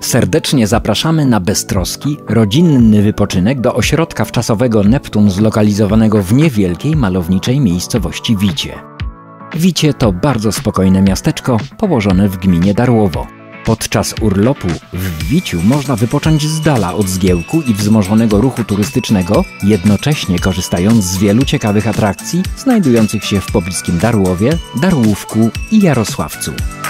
Serdecznie zapraszamy na beztroski, rodzinny wypoczynek do ośrodka wczasowego Neptun zlokalizowanego w niewielkiej, malowniczej miejscowości Wicie. Wicie to bardzo spokojne miasteczko położone w gminie Darłowo. Podczas urlopu w Wiciu można wypocząć z dala od zgiełku i wzmożonego ruchu turystycznego, jednocześnie korzystając z wielu ciekawych atrakcji znajdujących się w pobliskim Darłowie, Darłówku i Jarosławcu.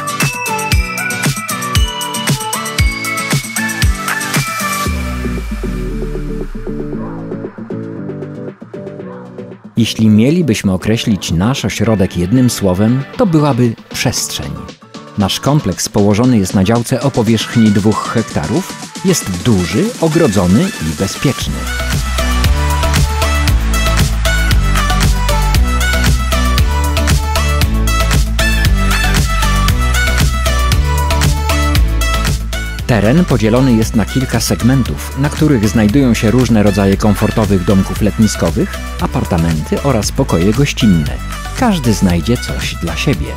Jeśli mielibyśmy określić nasz ośrodek jednym słowem, to byłaby przestrzeń. Nasz kompleks położony jest na działce o powierzchni 2 hektarów, jest duży, ogrodzony i bezpieczny. Teren podzielony jest na kilka segmentów, na których znajdują się różne rodzaje komfortowych domków letniskowych, apartamenty oraz pokoje gościnne. Każdy znajdzie coś dla siebie.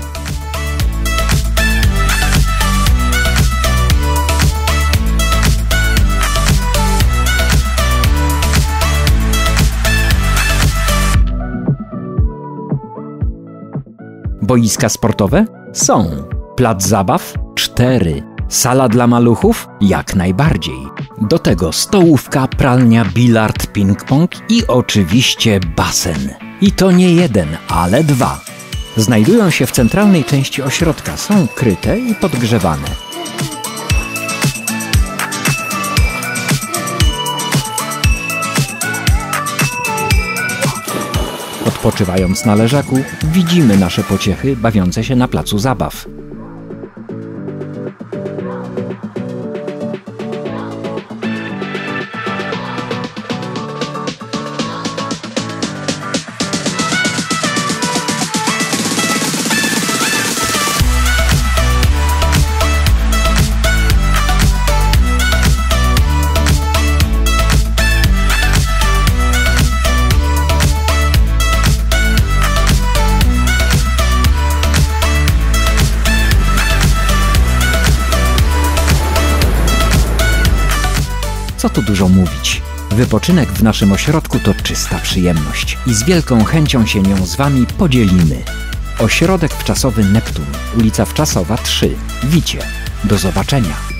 Boiska sportowe? Są. Plac zabaw? 4. Sala dla maluchów? Jak najbardziej. Do tego stołówka, pralnia, bilard, ping-pong i oczywiście basen. I to nie jeden, ale 2. Znajdują się w centralnej części ośrodka, są kryte i podgrzewane. Odpoczywając na leżaku, widzimy nasze pociechy bawiące się na placu zabaw. Co tu dużo mówić. Wypoczynek w naszym ośrodku to czysta przyjemność i z wielką chęcią się nią z Wami podzielimy. Ośrodek wczasowy Neptun, ulica Wczasowa 3, Wicie. Do zobaczenia.